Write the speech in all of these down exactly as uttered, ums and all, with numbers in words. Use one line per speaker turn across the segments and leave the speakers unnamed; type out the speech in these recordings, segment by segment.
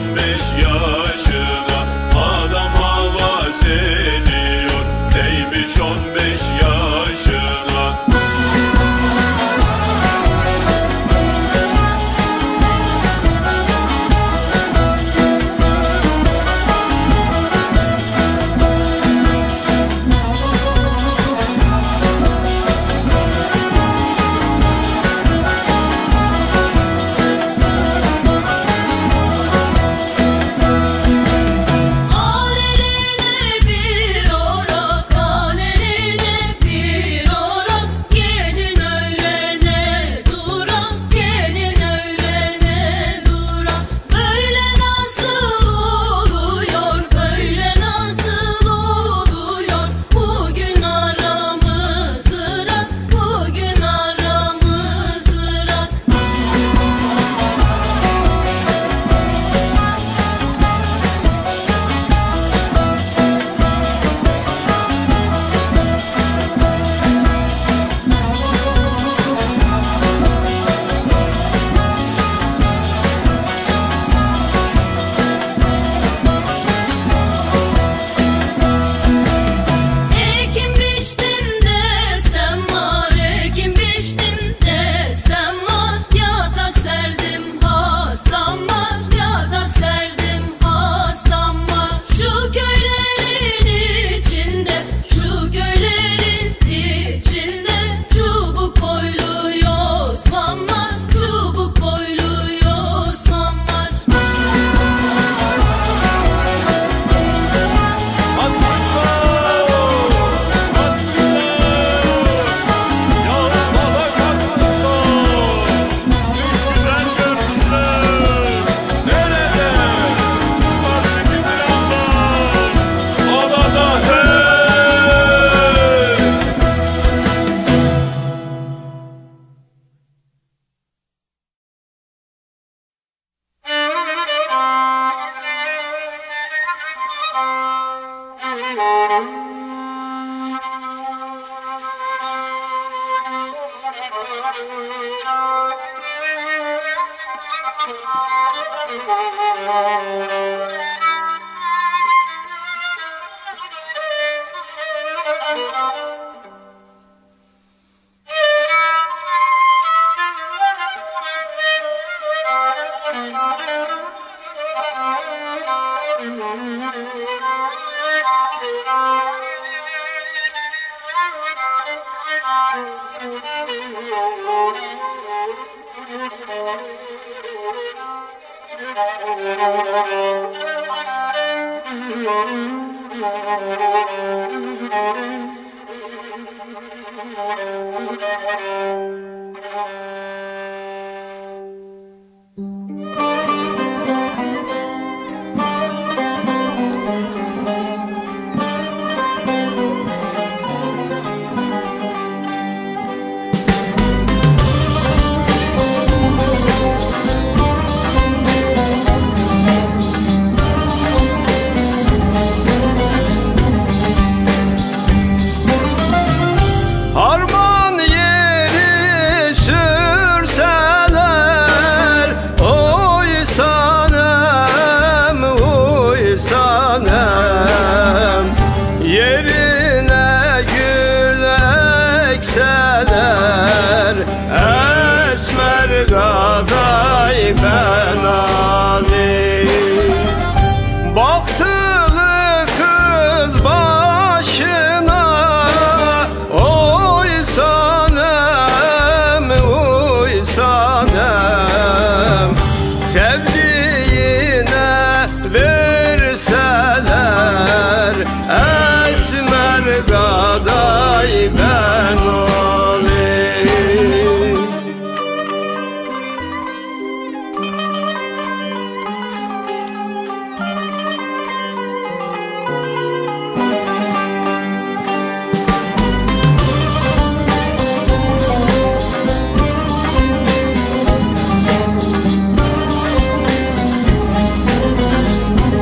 on beş yaşına adam havas ediyor, neymiş on beş yaşına.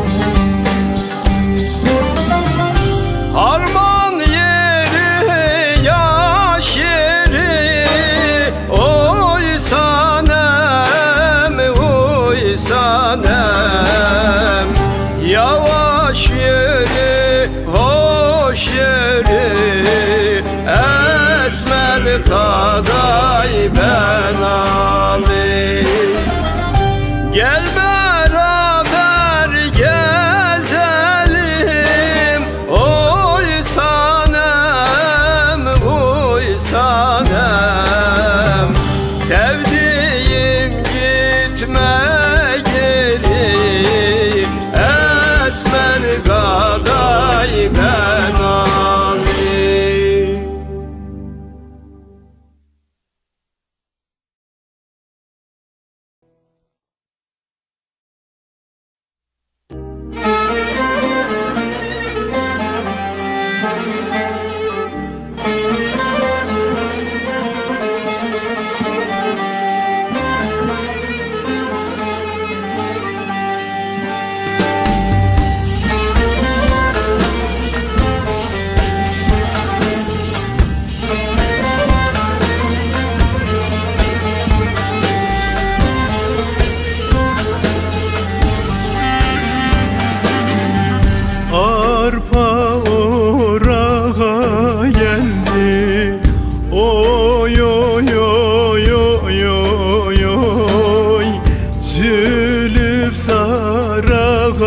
Harman yeri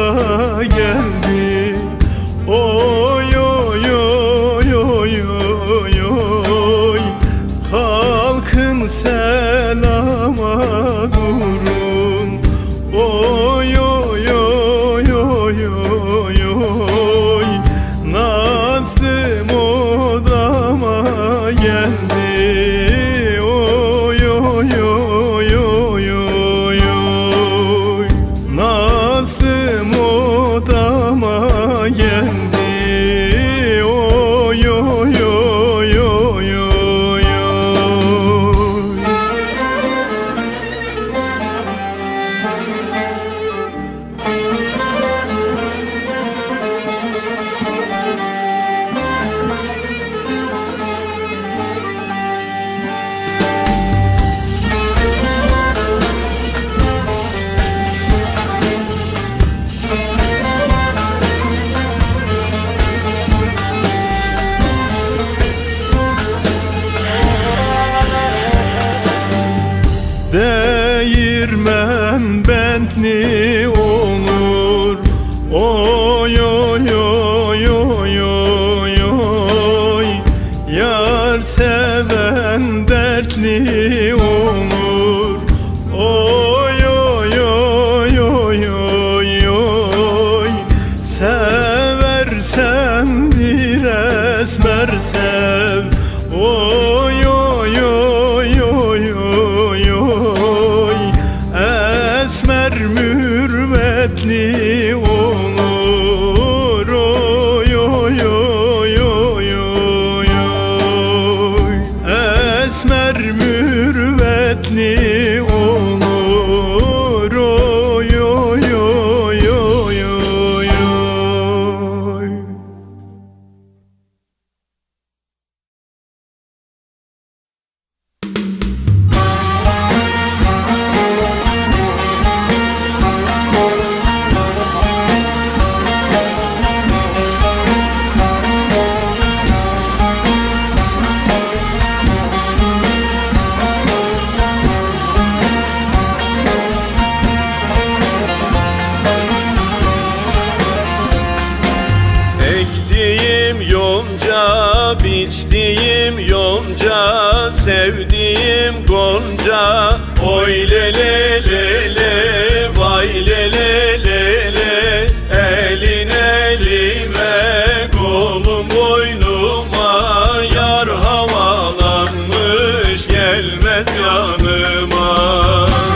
geldi. Oy oy oy oy oy oy, kalkın selama durun. Oy oy oy oy oy oy, Nazlım odama geldi. Oy oy oy oy oy oy, Nazlım odama geldi. Oy oy oy oy oy oy. Değirmen Bentley olur. Oy oy oy oy oy oy, yar seven dertli olur. Oy oy oy oy oy oy, seversen bir esmer sev. Oy oy oy oy oy oy, esmer mürvetli olur. Oy oy oy oy oy oy, esmer mürvetli olur. Oy oy oy oy oy oy.
Ektiğim yonca, biçtiğim yonca, sevdiğim gonca. Oy le le le le, vay le le le le, elin elime, kolum boynuma, yar havalanmış gelmez yanıma.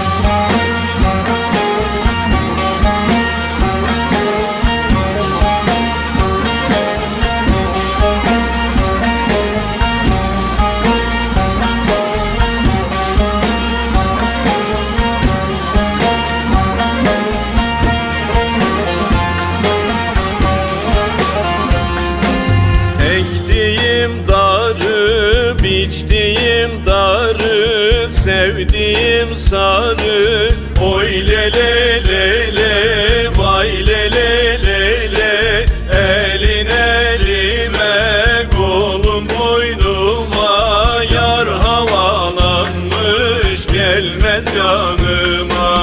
Ektiğim darı, biçtiğim darı, sevdiğim sarı. Oy le le le le, vay le le le le, elin elime, kolum boynuma, yar havalanmış gelmez yanıma.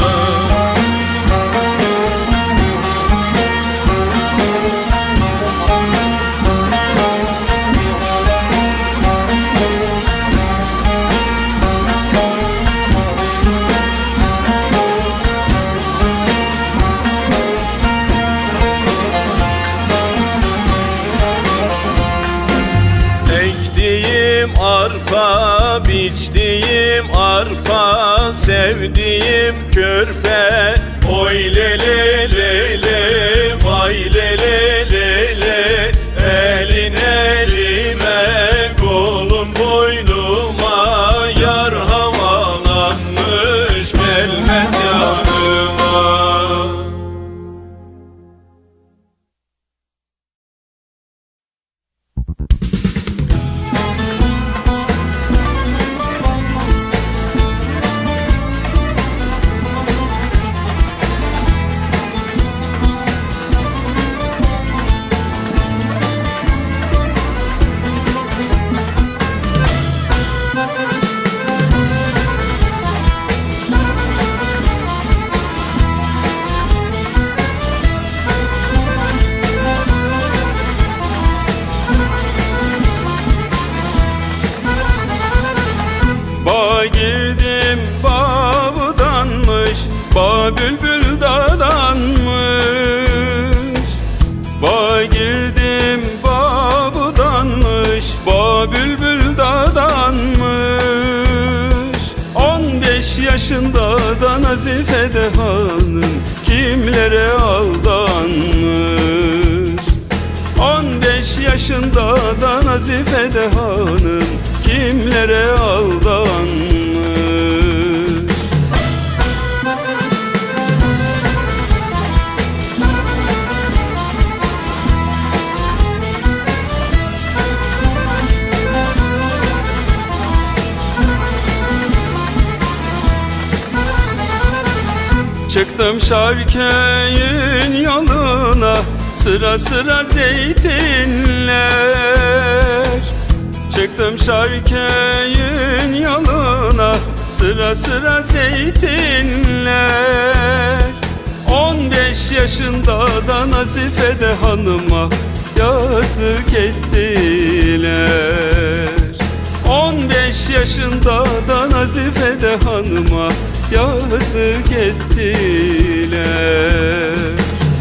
Ektiğim arpa, biçtiğim arpa, sevdiğim körpe. Oy le le le le, vay le le le le, elin elime, kolum boynuma, yar havalanmış gelmez yanıma.
Ba bülbül dadanmış, ba girdim ba budanmış, ba bülbül dadanmış. On beş yaşında da Nazife de hanım kimlere aldanmış. On beş yaşında da Nazife de hanım kimlere aldanmış. Çıktım Şarköy'ün yoluna, sıra sıra zeytinler. Çıktım Şarköy'ün yoluna, sıra sıra zeytinler. On beş yaşında da Nazife de hanıma yazık ettiler. On beş yaşında da Nazife de hanıma yazık ettiler.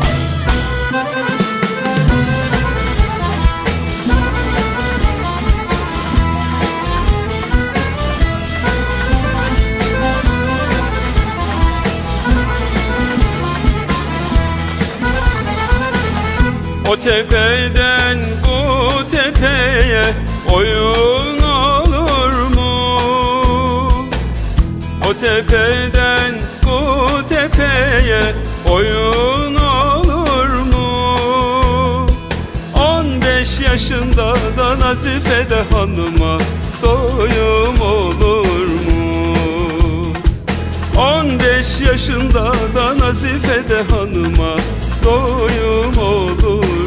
O tepeden bu tepeye oyun olur mu? O tepeden bu tepeye oyun olur mu? On beş yaşında da Nazife de hanıma doyum olur mu? On beş yaşında da Nazife de hanıma doyum olur mu?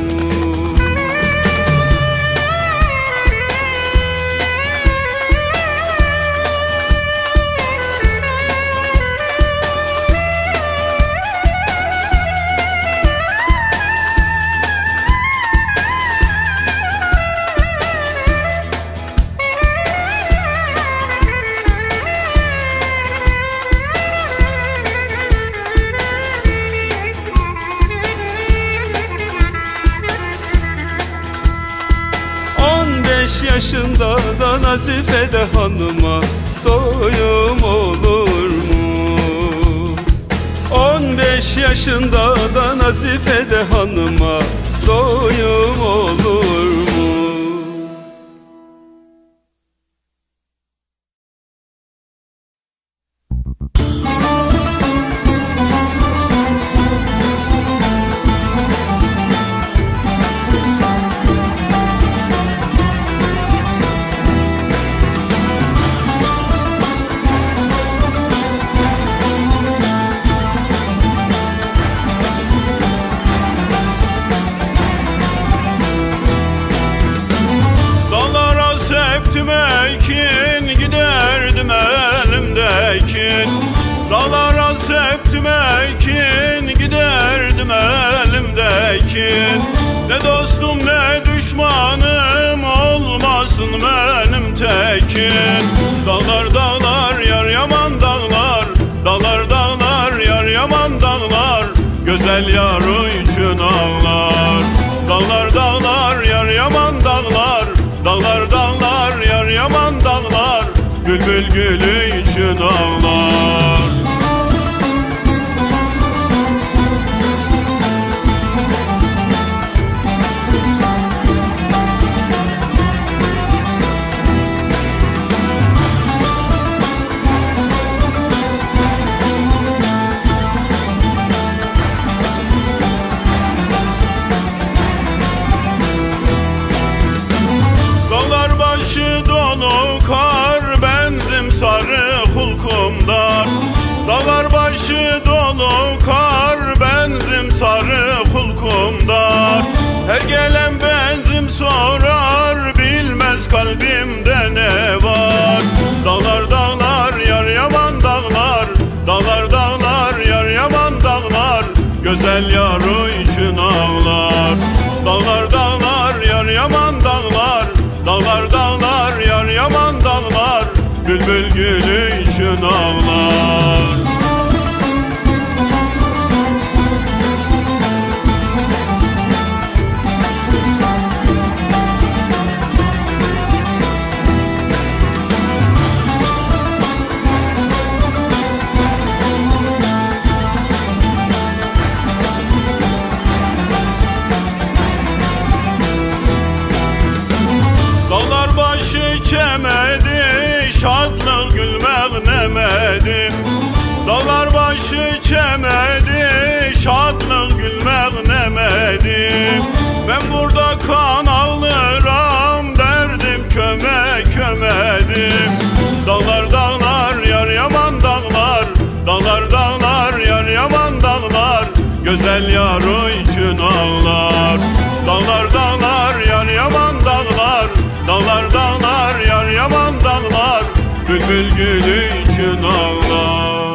Yaşında da Nazife de hanıma doyum olur mu? On beş yaşında da Nazife de hanıma doyum olur mu?
Dağlara septim ekin, giderdim elimdekin. Ne dostum ne düşmanım olmasın benim tekin. Dağlar dağlar yar yaman dağlar, dağlar dağlar yar yaman dağlar. Güzel yarı için ağlar. Dağlar dağlar yar yaman dağlar, dağlar dağlar yar yaman dağlar. Bülbül gülü için ağlar. Dağlar başı dolu kar, benzim sarı hulkumdar. Dağlar başı dolu kar, benzim sarı hulkumdar. Her gelen benzim sorar, bilmez kalbimde ne var. Dağlar dağlar yar yaman dağlar, dağlar dağlar yar yaman dağlar. Güzel yarı için ağlar. Dağlar dağlar yar yaman dağlar, dağlar dağlar yar yaman dağlar. Bülbül gülü için ağlar. Güzel yarı için ağlar. Dağlar dağlar yar yaman dağlar. Dağlar dağlar yar yaman dağlar. Bülbül gülü için ağlar.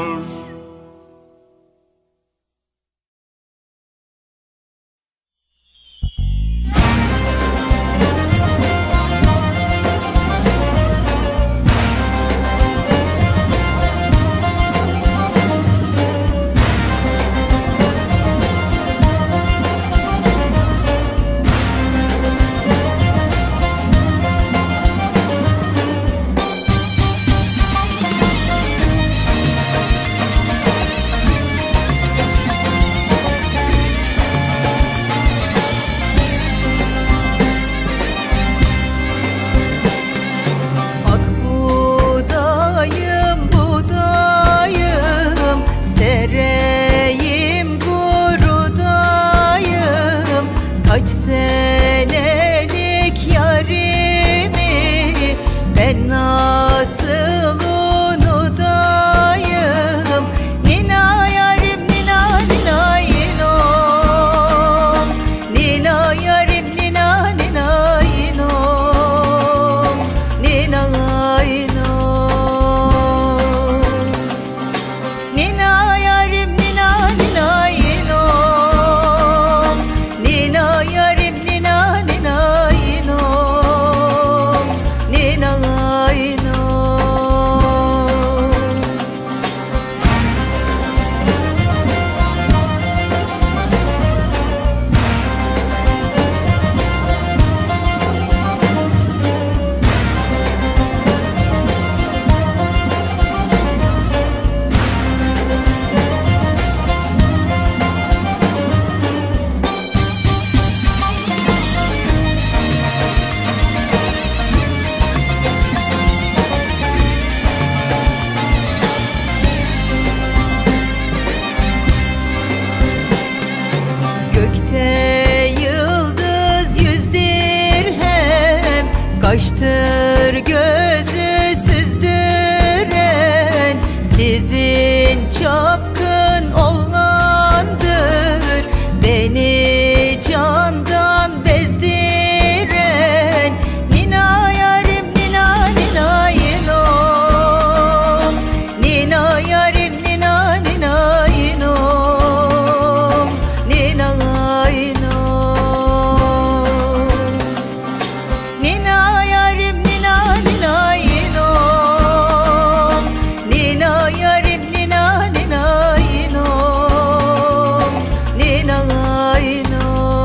Kaştır gözü süzdüren, sizin çapkın oğlandır. Beni candan bezdiren, nina yarim nina nina yinom. Nina yarim nina nina yinom. Nina yinom. Nina yarim nina nina yinom. Nina yarim nina nina yinom. Nina yinom.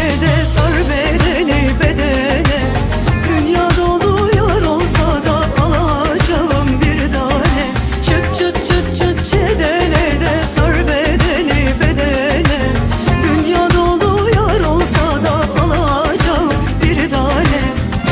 de sar bedeni bedene. Dünya dolu yar olsa da alacağım bir tane. Çıt çıt çıt çıt çedene de sar bedeni bedene. Dünya dolu yar olsa da alacağım bir tane.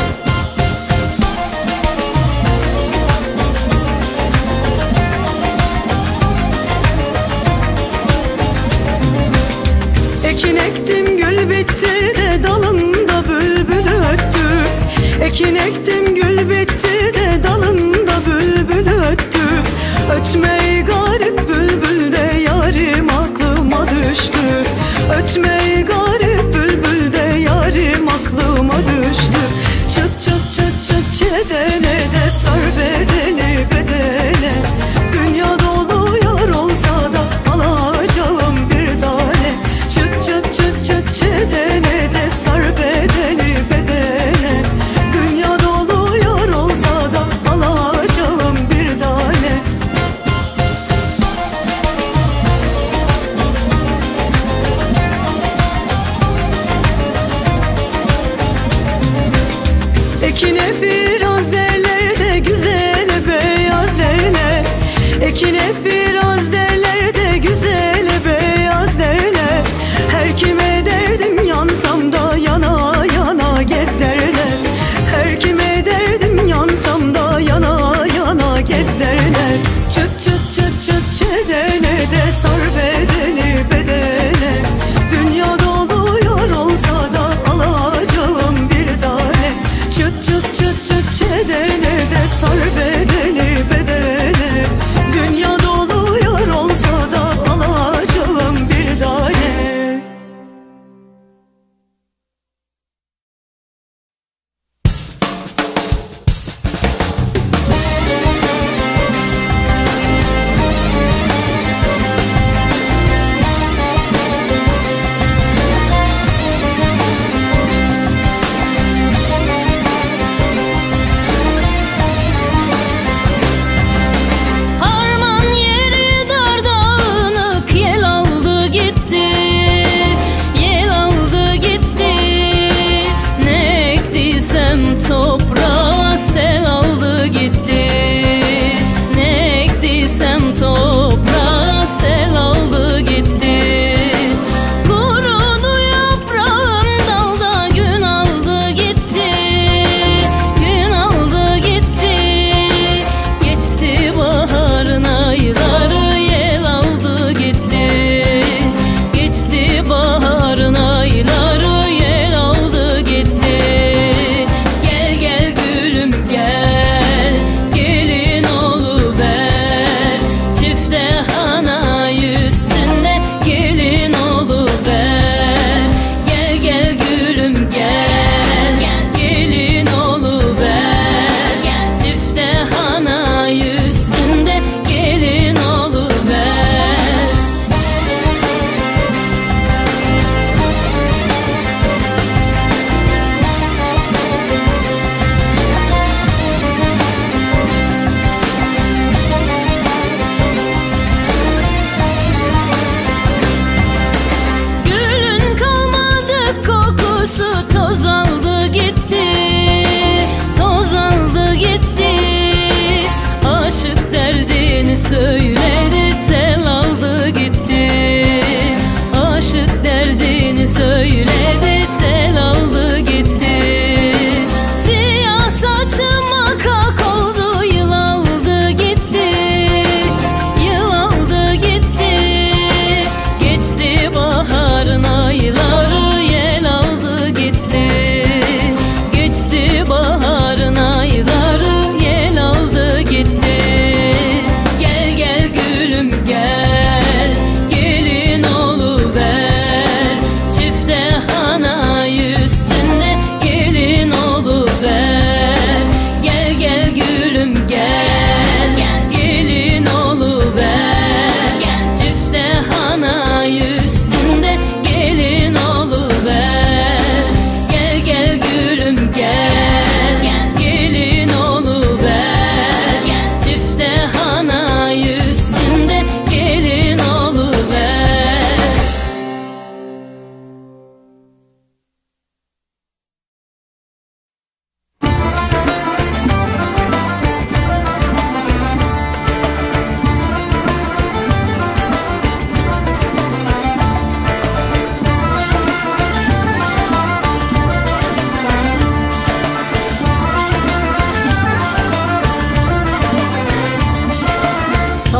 Ekin ektim gül bitti de dalında bülbül öttü. Ekin ektim gül bitti de dalında bülbül öttü. Ötmeyi garip bülbül de yarim aklıma düştü. Ötmeyi garip bülbül de yarim aklıma düştü. Çıt çıt çıt çıt çedene de sar bedeni bedene. Dünya dolu yar olsa da alacağım bir tane. Çıt çıt çıt çıt çedene de sar bedeni bedene. Dünya dolu yar olsa da alacağım bir tane. Ekine biraz derler de güzele beyaz derler. Ekine biraz derler de güzele beyaz derler. Her kime derdim yansam da yana yana gez derler. Her kime derdim yansam da yana yana gez derler. Çıt çıt çıt çıt çedene de sar bedeni bedene. Dünya dolu yar olsa da alacağım bir tane. Çıt çıt çıt çıt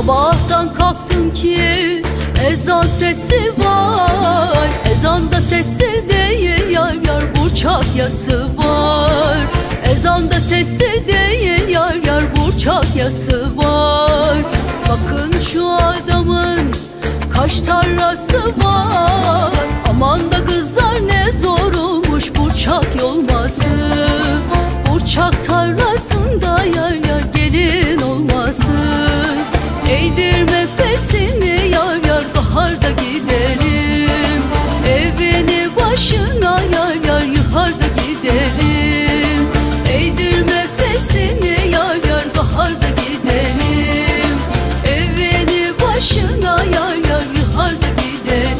Sabahtan kalktım ki ezan sesi var. Ezanda sessiz değil yar yar burçak yası var. Ezanda sessiz değil yar yar burçak yası var. Bakın şu adamın kaş tarlası var. Aman da kızlar ne zormuş burçak yolması. Burçak tarlasında yar yar gelin olması. Eğdirme fesini yar yar baharda giderim. Evini başına yar yar yuharda giderim. Eğdirme fesini yar yar baharda giderim. Evini başına yar yar yuharda giderim.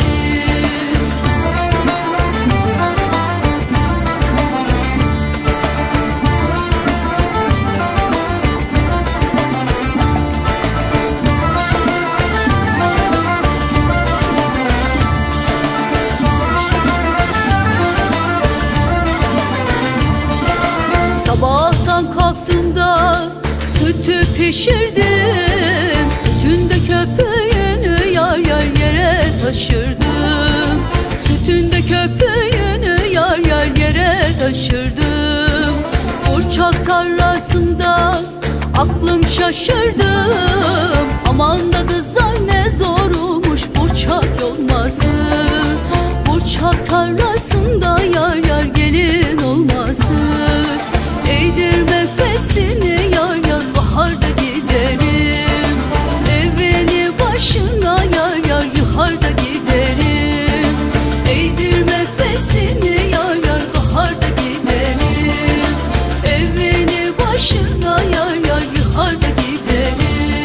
Sabahtan kalktım da sütü pişirdim. Sütünde köpüğünü yar yar yere taşırdım. Sütünde köpüğünü yar yar yere taşırdım. Burçak tarlasında aklım şaşırdım. Aman da kızlar ne zormuş burçak yolması. Burçak tarlasında yar yar gelin olması. Eğdirme fesini yar yar baharda giderim. Evini başına yar yar yuharda giderim. Eğdirme fesini yar yar baharda giderim. Evini başına yar yar yuharda giderim.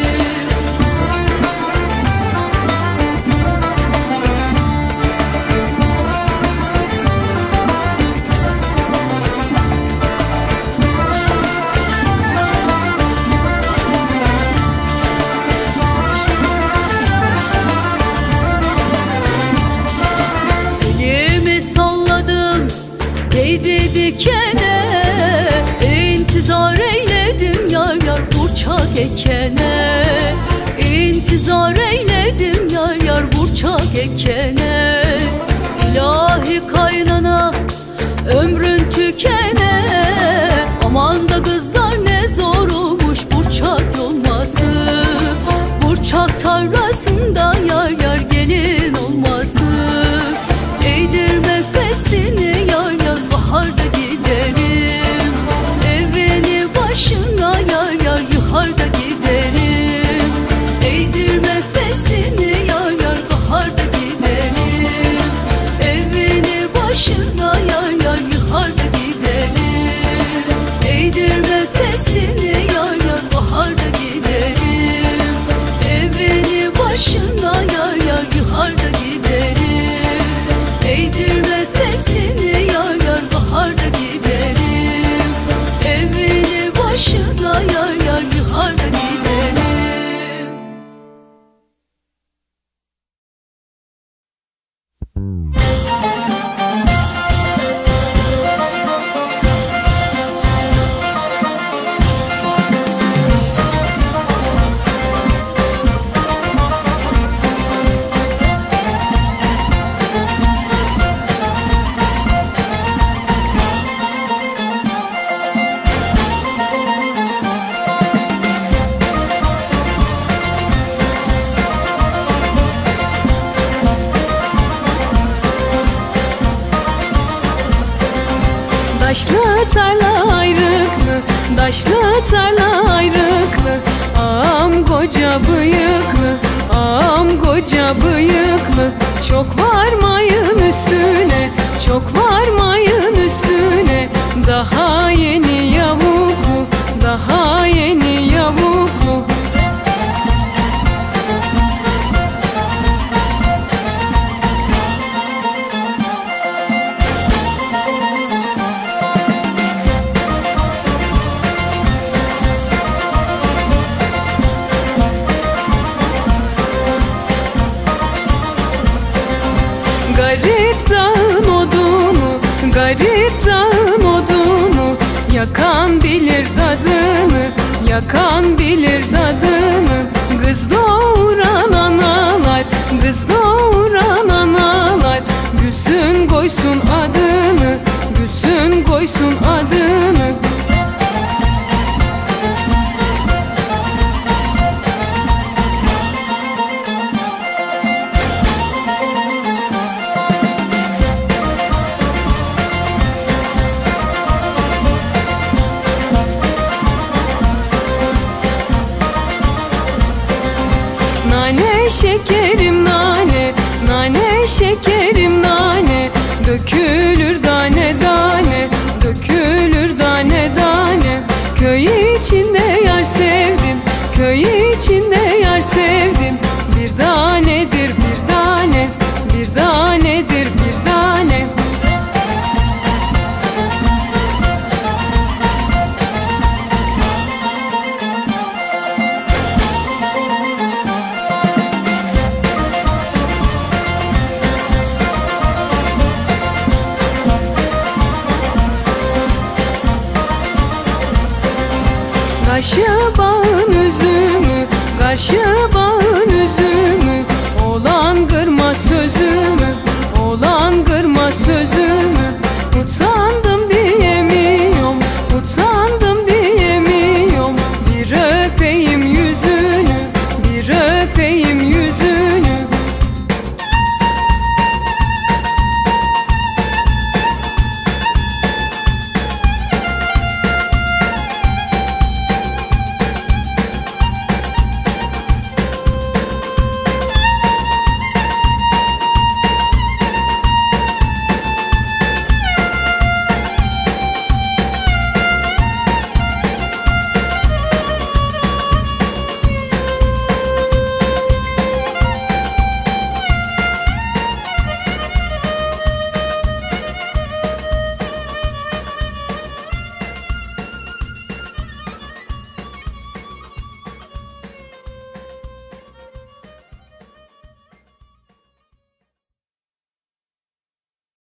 Elimi salladım değdi dikene. İntizar eyledim yar yar burçak ekene. İntizar eyledim yar yar burçak ekene. İlahi kaynana ömrün tükene. Aman da kızlar ne zormuş burçak yolması. Burçak tarlasında yar yar gelin olması. Eğdirme fesini yar yar baharda giderim. Evini başına yar yar yuharda giderim. Eğdirme fesini yar yar baharda giderim. Evini başına yar yar yuharda giderim. Eğdirme fesini yar yar baharda giderim. Evini başına yar yar yuharda giderim. Eğdirme fesini yar yar baharda giderim. Evini başına yar yar yuharda giderim.
Daşlı tarla ayrıklı, daşlı tarla ayrıklı. Ağam koca bıyıklı, ağam koca bıyıklı. Çok varmayın üstüne, çok varmayın üstüne. Daha yeni yavuklu, daha yeni yavuklu. Garip dağın odunu, garip dağın odunu. Yakan bilir dadını, yakan bilir dadını. Kız doğ doğuran analar, kız doğuran analar gülsün koysun adını, gülsün koysun adını. Nane şekerim nane, nane şekerim nane dökülür tane tane, dökülür tane tane. Köy içinde yar sevdim, köy içinde yar sevdim. Bir tanedir bir tane, bir tanedir bir tane. Karşı bağın üzümü, karşı bağın